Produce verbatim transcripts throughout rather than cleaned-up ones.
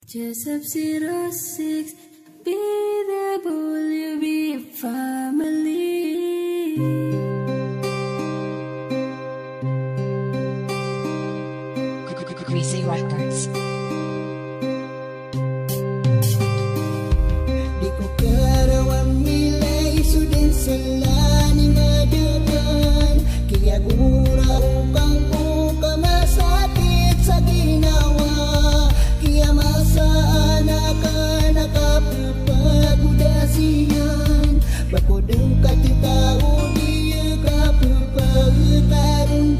Jessup zero six, be the bull, you be family. Greasy Records. Di ko karawang nilay sudin salaning adegan kaya gura upang ko kamasakit sa ginawa kaya masana ka nakapagpagudasiyan bakudeng katitao diya kapagpagtarong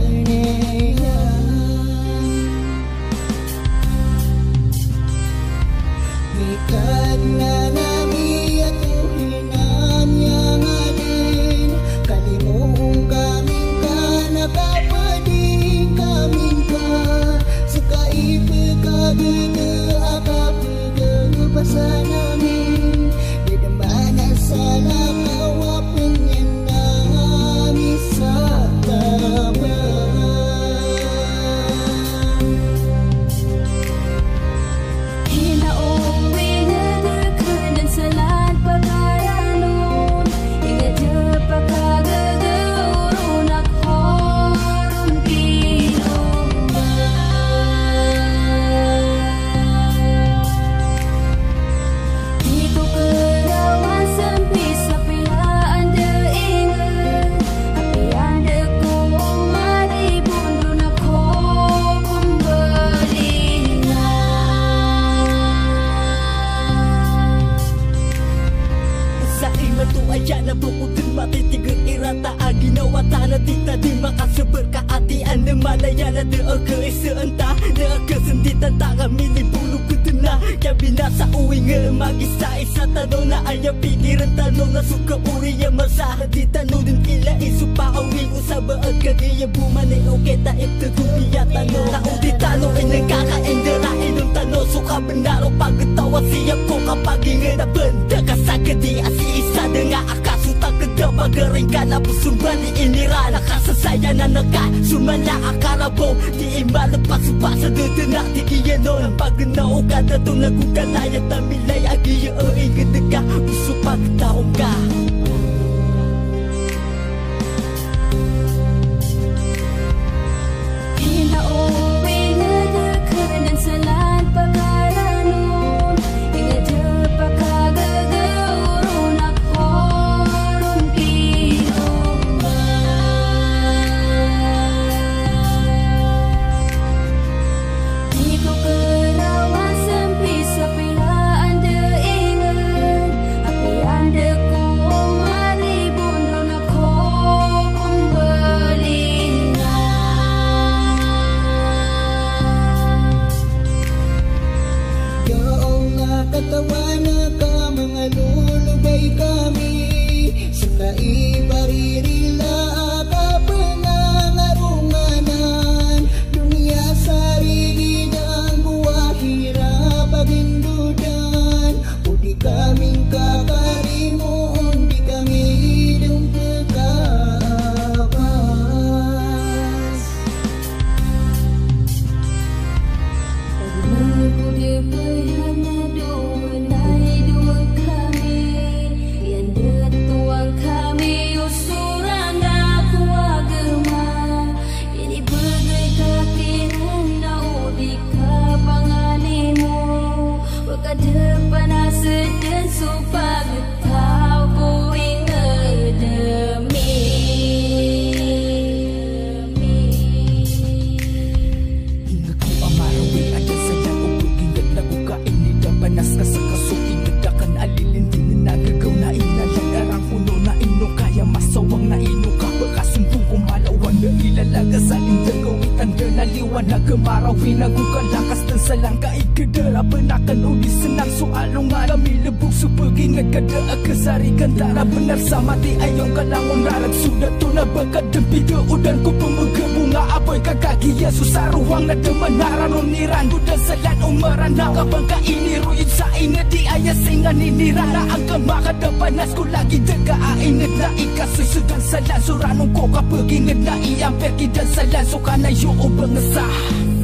karena nami aku hinan yang adin kalimong kaming ka nakapading kaming ka sekai pekagege akapege pasanamin di dembana salah kawa penyenami sakaba Ayana bukudin matitigang irata aginawa tanah tita di makaseberkaatian de malayana de keisenta de kesenditan tak kami bulu kutuna ya binasa uinge magisa isa tanona aya pikiran tanona suka uri ya masa di tanudin ila isu pauwi usaba agadi ya bumane oketa itu kubiya tano na uti tano ina kakaendera inun tano suka benaro pagetawa siap ko kapag ingin na benda kasagadi asi isa dengan akasu tak kedapa geringkan apa sumbani ini rana kasasaya nanaka sumana akarabo di imbal lepas sumpah sedetenak tikiye non pagenau kata tu lakukan layak tamilai agi ya ingin dekah busuk pagetaw ka katawana ka mga lulubay kami sekai baririla ka penangarunganan dunia sarili dan buah hirap pagindudan udi kaming kakarimu undi kami hidung pekapas udi kemarau vinagukan lakas dan selangkai kedera penakan udi senang soal lungan kami lebuk supegi ngekada kesari kentara benar sama di ayong kalangun rarat sudah tuna bekat dempi ke udan ku pemege bunga aboy kakaki ya susah ruang nada menaran uniran udah selat umaran nak bangka ini ruyut sa ingat di ayah singan ini rana angka maka depan nasku lagi dega ingat na ikas susu dan selat suranung kok pergi ingat na iam pergi dan selat sukana yu bengesah